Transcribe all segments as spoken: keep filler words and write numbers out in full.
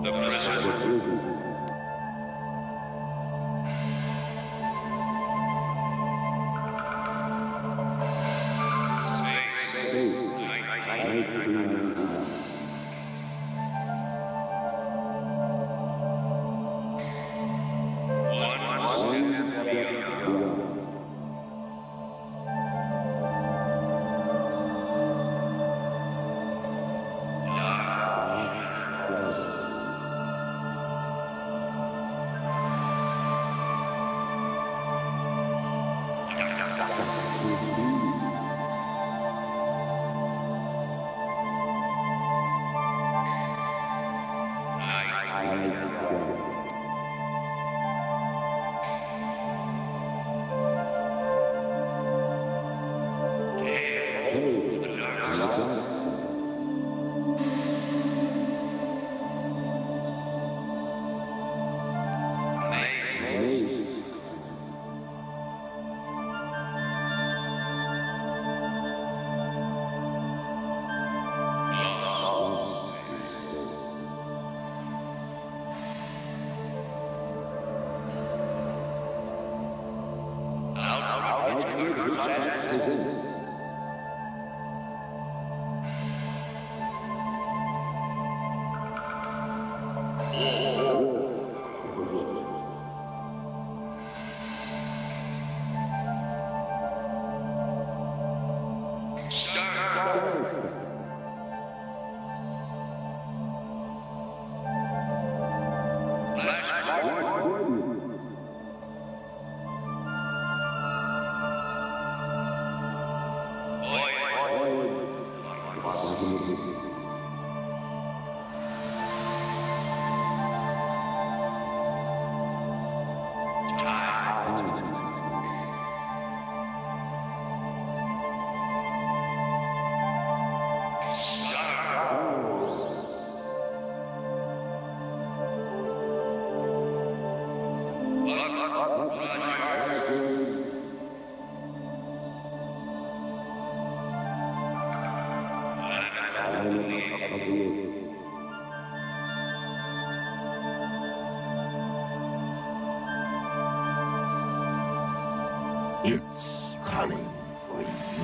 It's coming for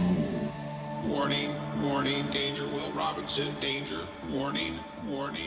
you. Warning, warning, danger, Will Robinson, danger, warning, warning.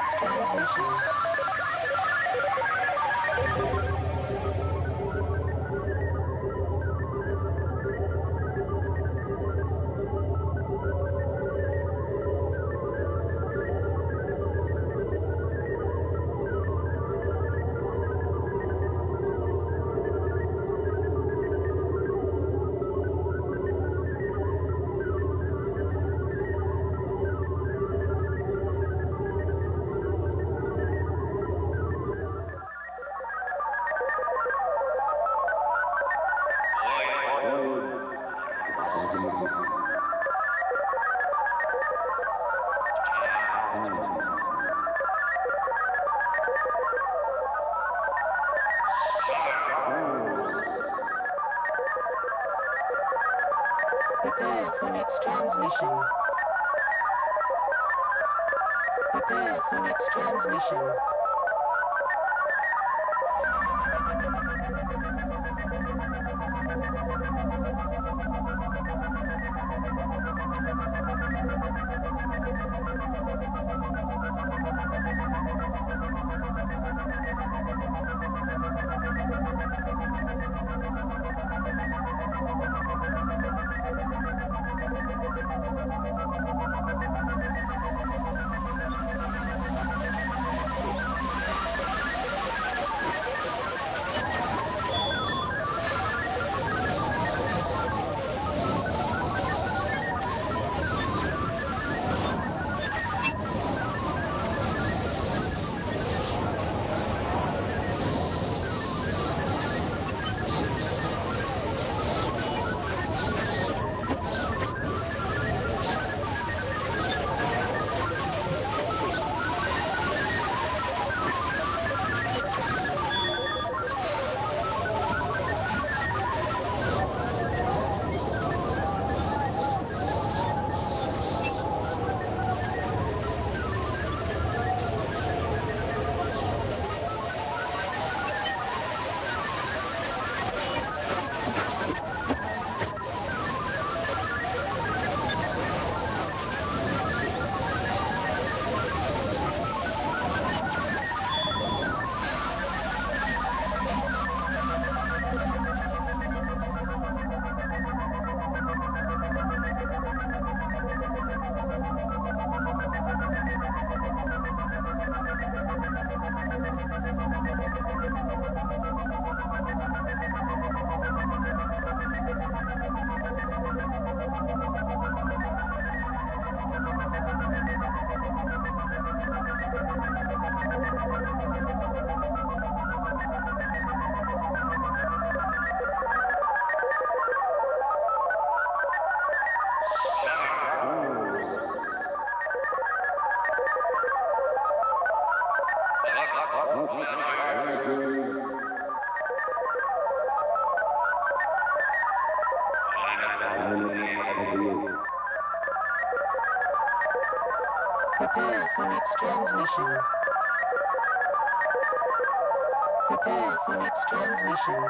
next transmission. Prepare for next transmission. Prepare for next transmission. Prepare for next transmission. Prepare for next transmission.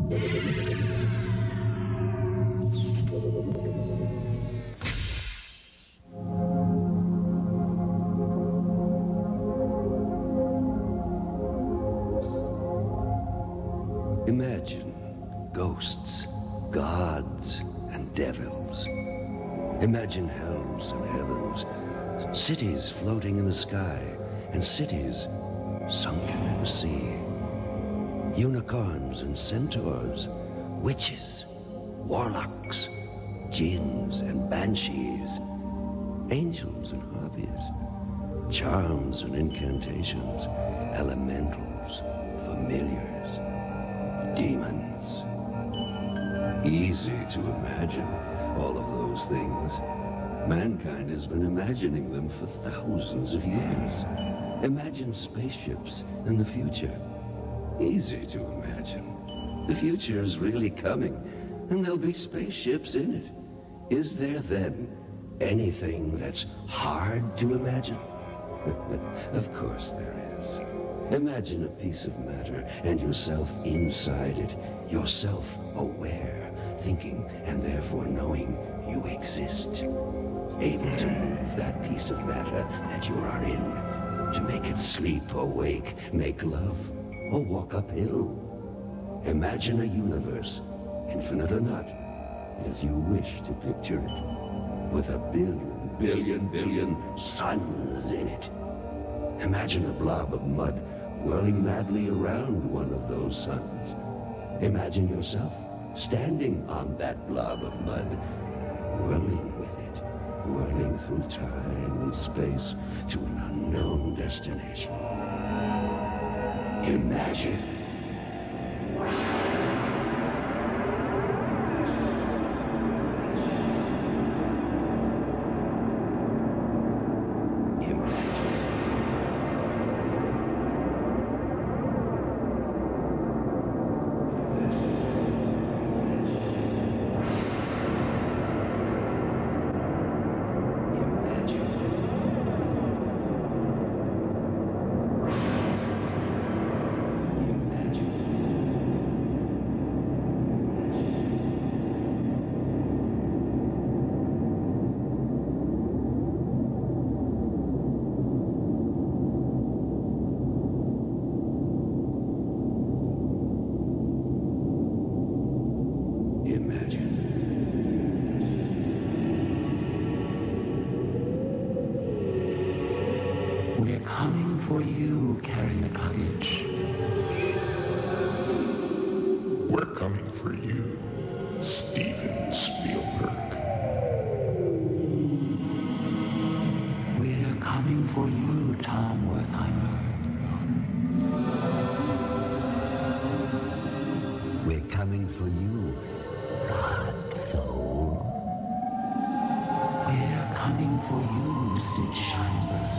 Imagine ghosts, gods, and devils. Imagine hells and heavens, cities floating in the sky, and cities sunken in the sea. Unicorns and centaurs, witches, warlocks, jinns and banshees, angels and harpies, charms and incantations, elementals, familiars, demons. Easy to imagine all of those things. Mankind has been imagining them for thousands of years. Imagine spaceships in the future. Easy to imagine. The future is really coming, and there'll be spaceships in it. Is there then anything that's hard to imagine? Of course there is. Imagine a piece of matter and yourself inside it, yourself aware, thinking and therefore knowing you exist. Able to move that piece of matter that you are in, to make it sleep or wake, make love or walk uphill. Imagine a universe, infinite or not, as you wish to picture it, with a billion, billion, billion suns in it. Imagine a blob of mud whirling madly around one of those suns. Imagine yourself standing on that blob of mud, whirling with it, whirling through time and space to an unknown destination. Imagine. We're coming for you, carrying a luggage. We're coming for you, Steven Spielberg. We're coming for you, Tom Wertheimer. We're coming for you, Godfall. We're coming for you, Sid Sheinberg.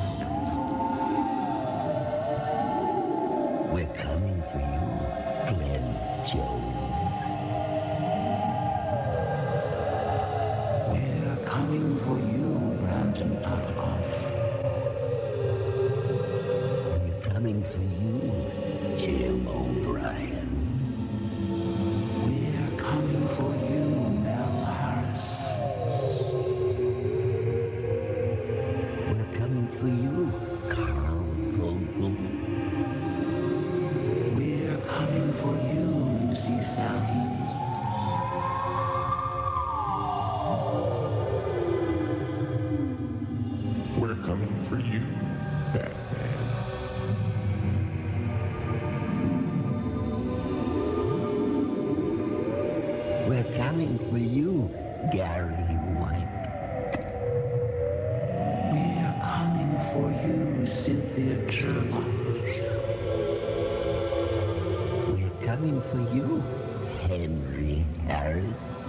We're coming for you, Glenn Jones. We're coming for you, Brandon Tartikoff. We're coming for you, Jim O'Brien. We're coming for you, Mel Harris. We're coming for you, Carl Vogel. We're coming for you, Lucy Sally. We're coming for you, Batman. We're coming for you, Gary White. We're coming for you, Cynthia Gerlach. We're coming for you, Henry Harris.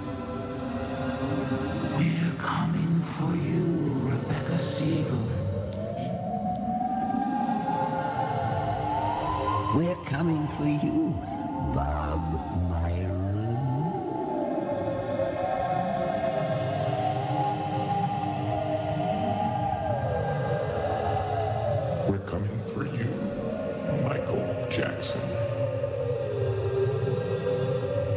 We're coming for you, Rebecca Siegel. We're coming for you, Bob Myron. We're coming for you, Michael Jackson.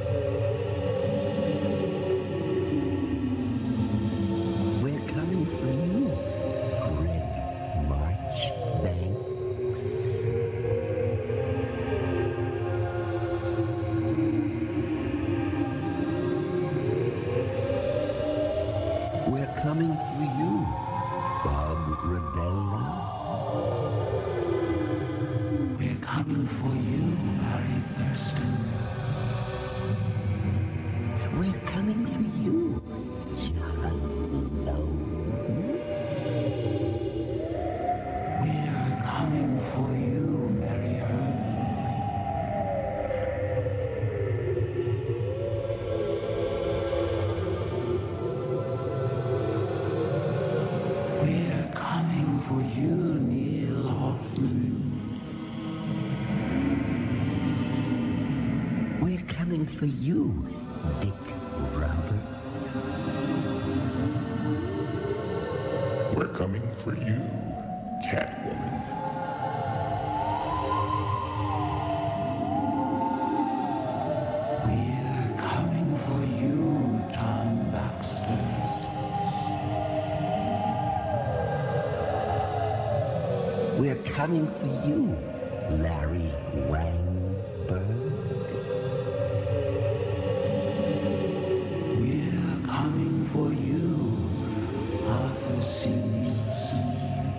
We're coming for you, Dick Roberts. We're coming for you, Catwoman. We're coming for you, Tom Baxter. We're coming for you, Larry Weinberg. We're coming for you, Arthur C. Nielsen.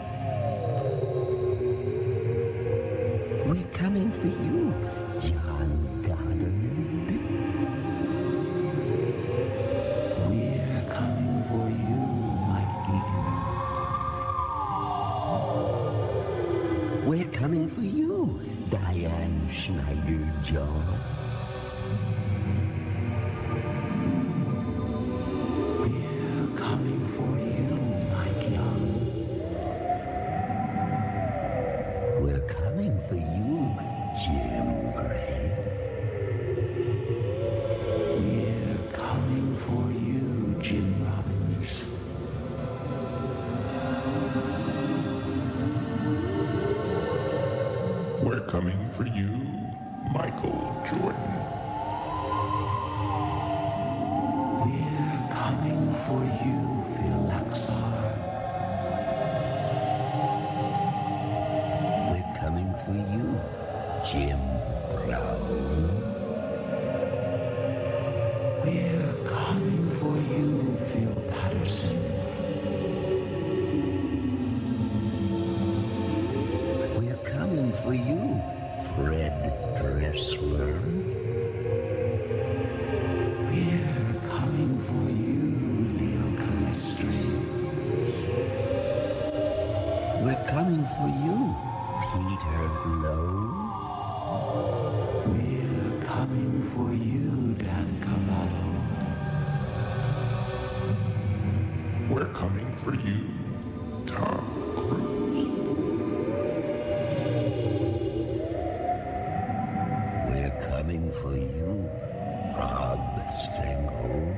We're coming for you, John Goddard. We're coming for you, Mike Egan. We're coming for you, Diane Schneider-John. We're coming for you, Mike Young. We're coming for you, Jim Gray. We're coming for you, Jim Robbins. We're coming for you, Michael Jordan. We're coming for you, Phil Laxar. We're coming for you, Jim Brown. We're coming for you, Phil Patterson. We're coming for you, Fred Dressler. We're coming for you, Leo Calestri. We're coming for you, Peter Lowe. We're coming for you, Dan Cavallo. We're coming for you, Tom Cruise. We're coming for you, Rob Stengel.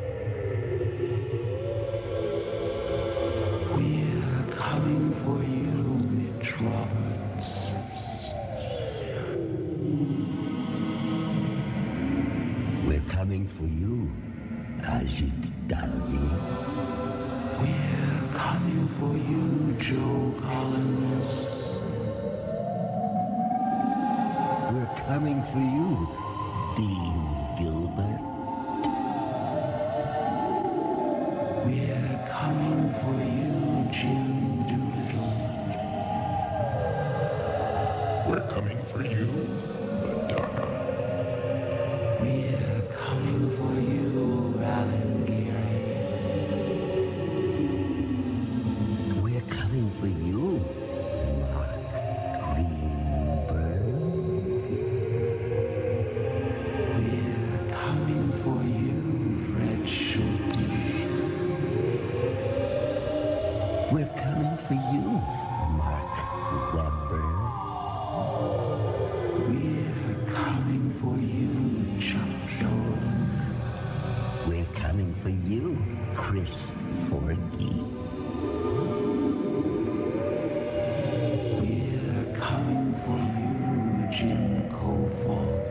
We're coming for you, Mitch Roberts. We're coming for you, Ajit Dalvi. We're coming for you, Joe Collins. We're coming for you, Dean Gilbert. We're coming for you, Jim Doolittle. We're coming for you, Madonna. We're coming for you, Alan Geary. We're coming for you, Mark Greenberg. We're coming for you, Fred Schulte. We're coming for you, Mark Webber. We're coming for you, Chuck Dolan. We're coming for you, Chris Forgy. We're coming for you, Jim Coulthard.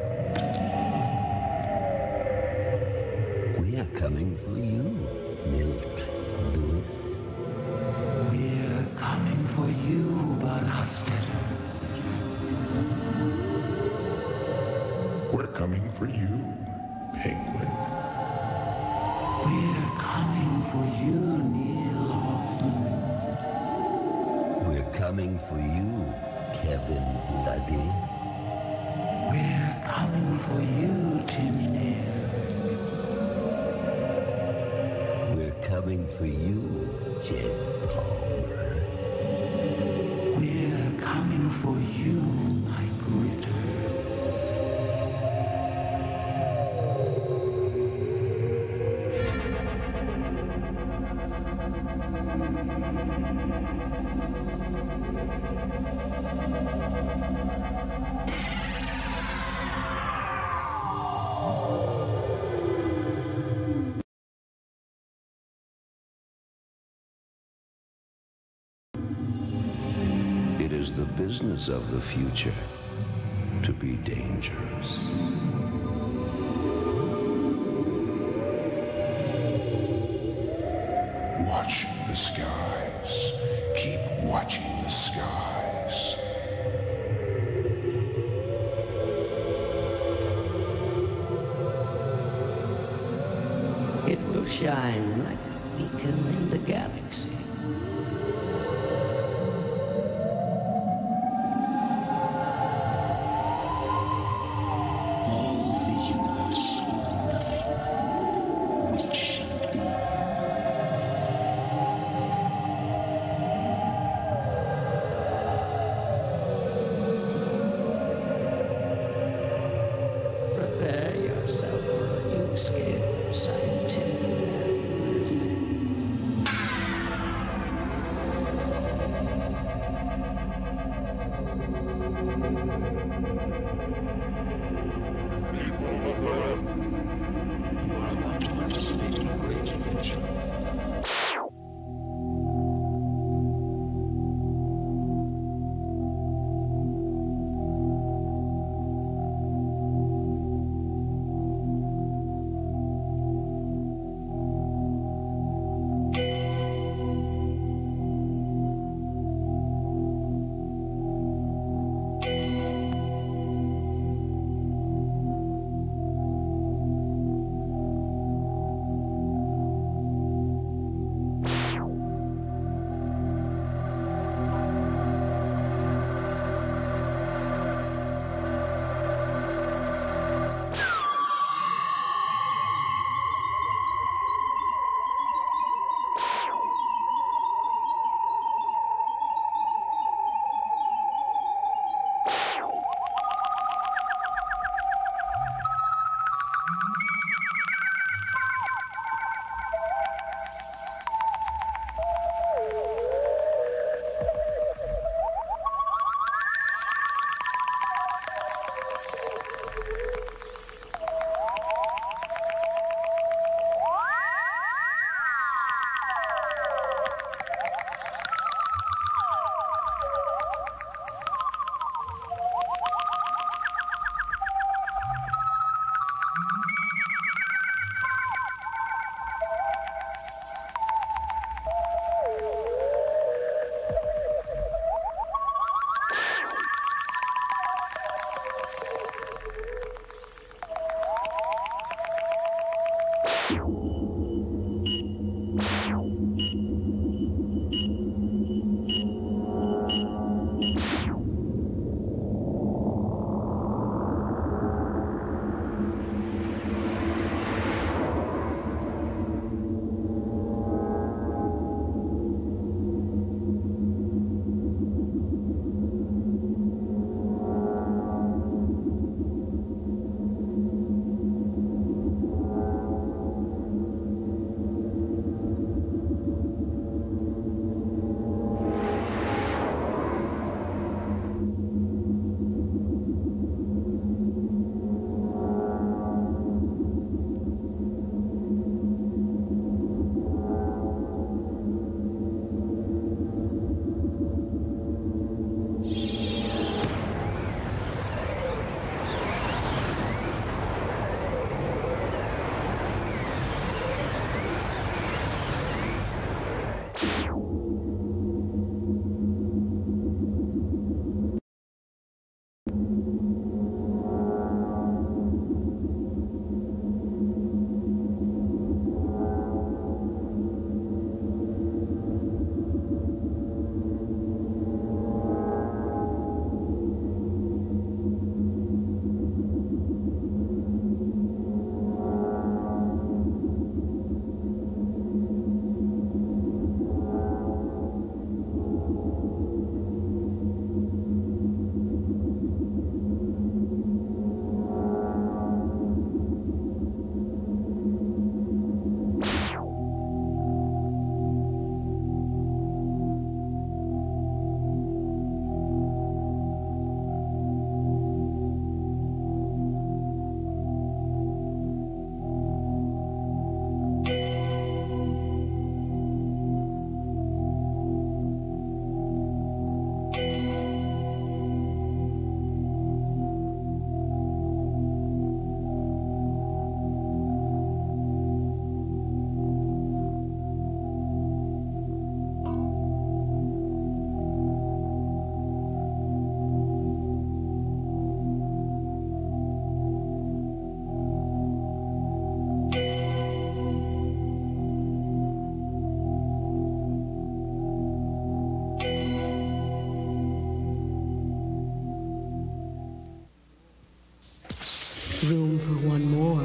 We're coming for you, Milt Lewis. We're coming for you, Bud Hostetter. We're coming for you, Penguin. We're coming for you, Neil Hoffman. We're coming for you, Kevin Bloody. We're coming for you, Tim Nair. We're coming for you, Jed Palmer. We're coming for you, Mike Ritter. business of the future to be dangerous. Watch the skies. Keep watching the skies. It will shine like a beacon in the galaxy. All the universe or nothing. Which shall it be? Prepare yourself for a new scale of scientific learning. You are about to participate in a great adventure. room for one more.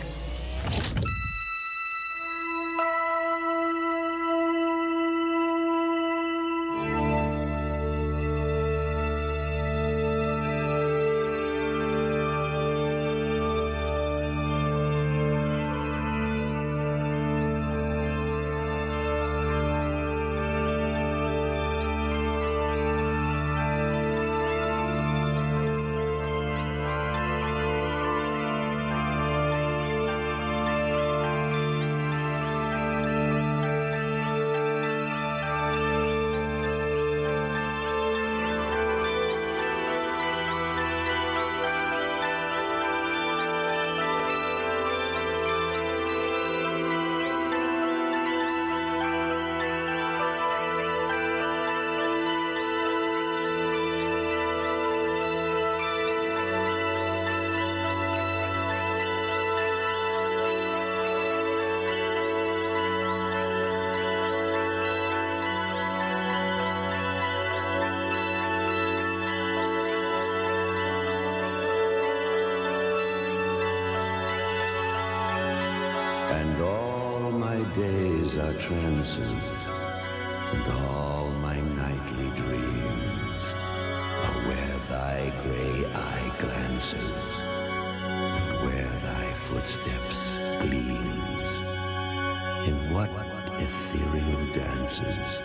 And all my days are trances, and all my nightly dreams are where thy gray eye glances, and where thy footsteps gleams, in what ethereal dances.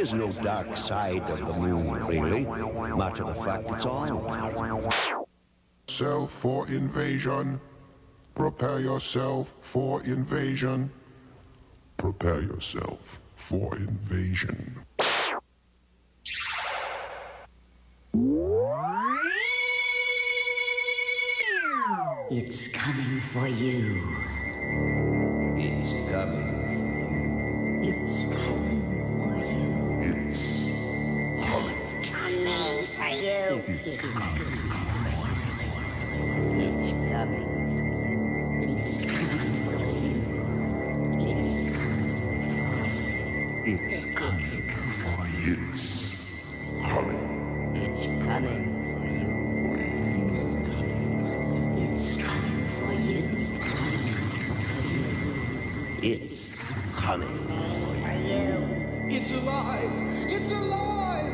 is no dark side of the moon, really. Matter of fact, it's all. Self for invasion. Prepare yourself for invasion. Prepare yourself for invasion. It's coming for you. It's coming It's coming for you. It's coming. Coming for you. It's coming for you. It's coming. It's coming for you. It's coming for you. It's coming. It's coming for you. It's coming for you. It's coming. For you. It's alive! It's alive!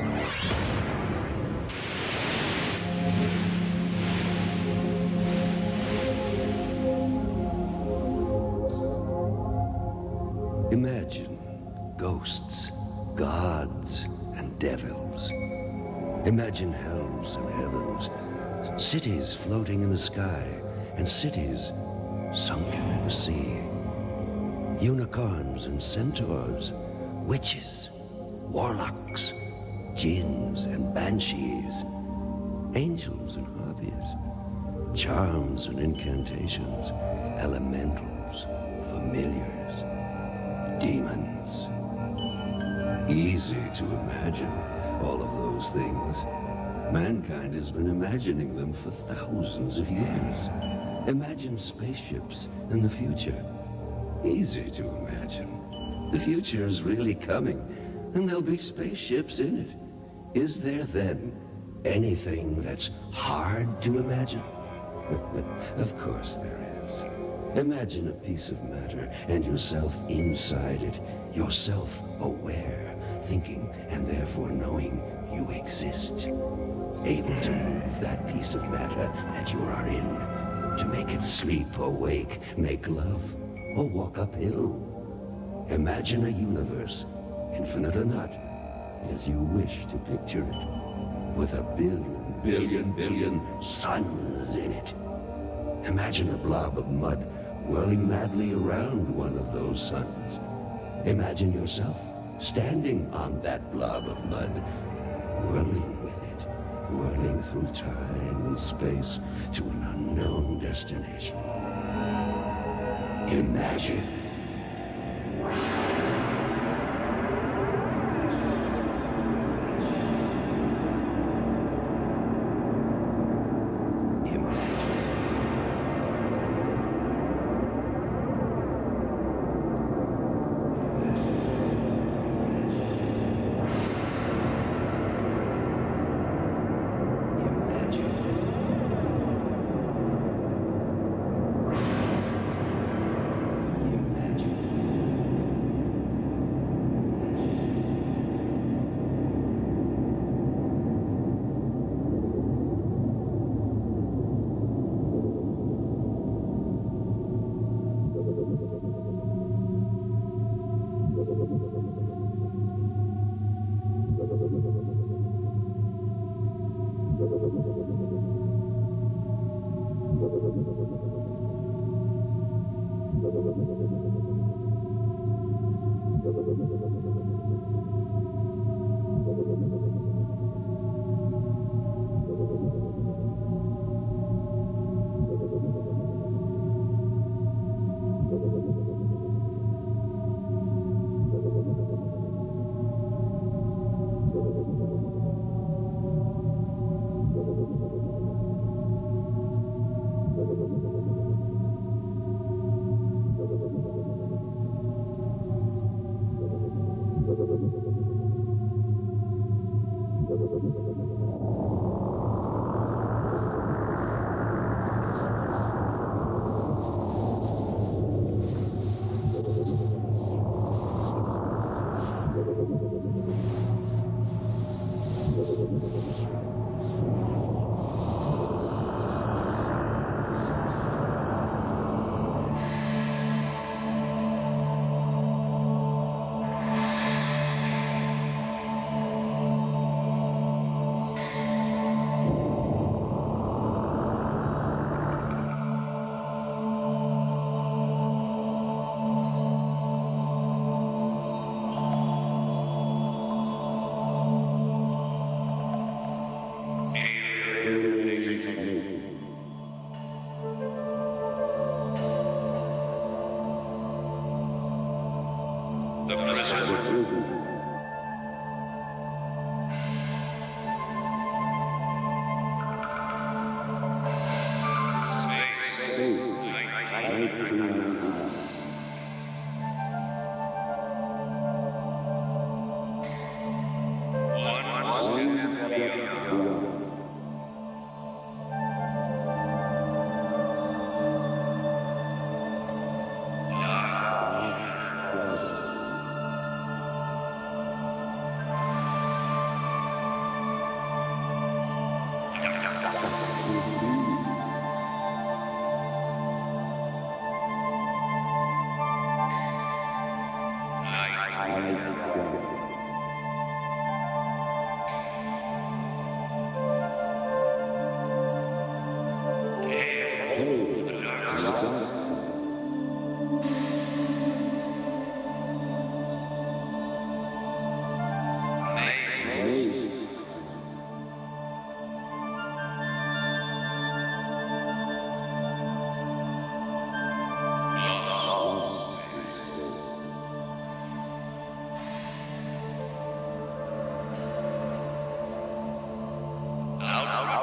Imagine ghosts, gods, and devils. Imagine hells and heavens, cities floating in the sky, and cities sunken in the sea. Unicorns and centaurs, witches, warlocks, jinns and banshees, angels and harpies, charms and incantations, elementals, familiars, demons. Easy to imagine all of those things. Mankind has been imagining them for thousands of years. Imagine spaceships in the future. Easy to imagine. The future is really coming, and there'll be spaceships in it. Is there then anything that's hard to imagine? Of course there is. Imagine a piece of matter and yourself inside it, yourself aware, thinking and therefore knowing you exist. Able to move that piece of matter that you are in, to make it sleep or wake, make love or walk uphill. Imagine a universe, infinite or not, as you wish to picture it, with a billion, billion, billion suns in it. Imagine a blob of mud whirling madly around one of those suns. Imagine yourself standing on that blob of mud, whirling with it, whirling through time and space to an unknown destination. Imagine.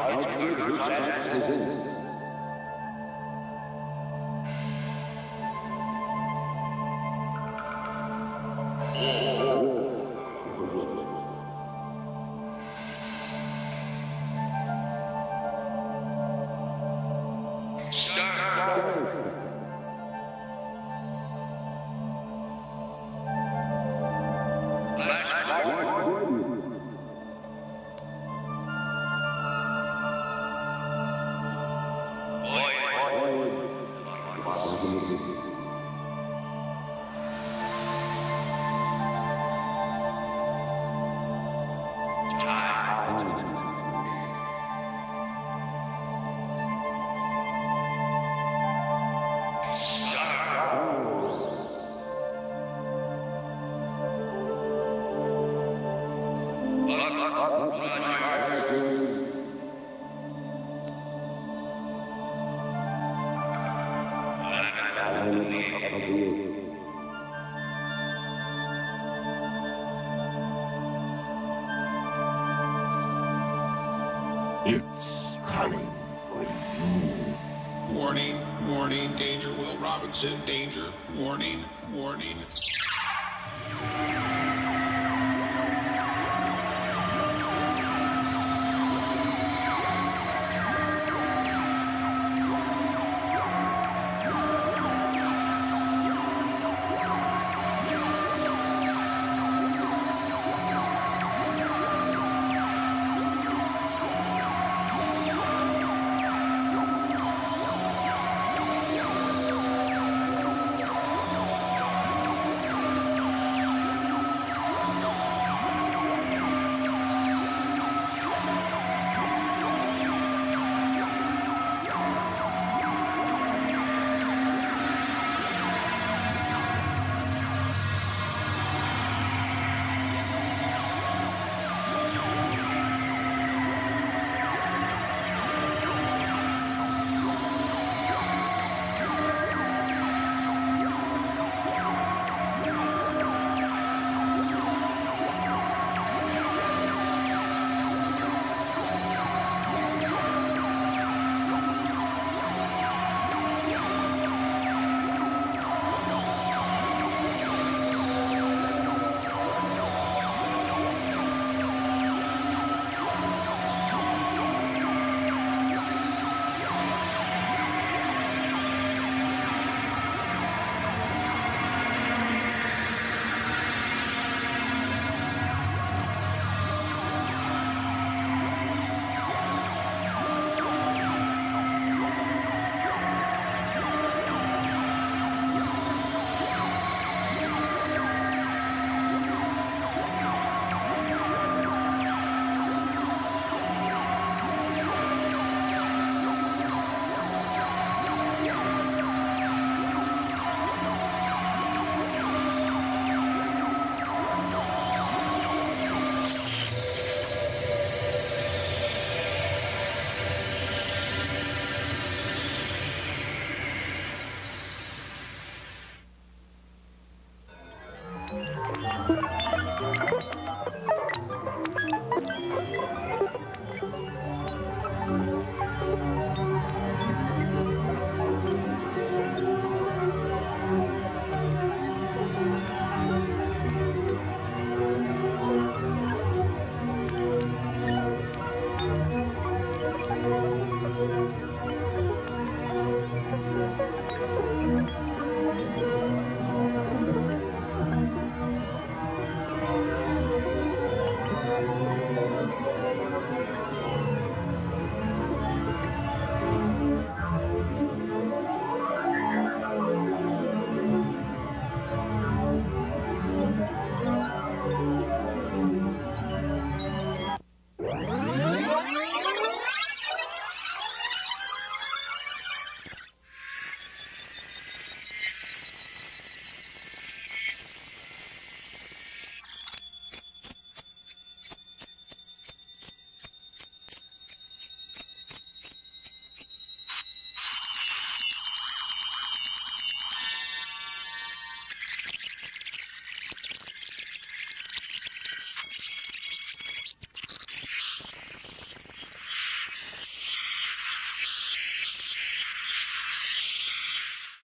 It's coming for you. Warning, warning, danger, Will Robinson, danger, warning, warning.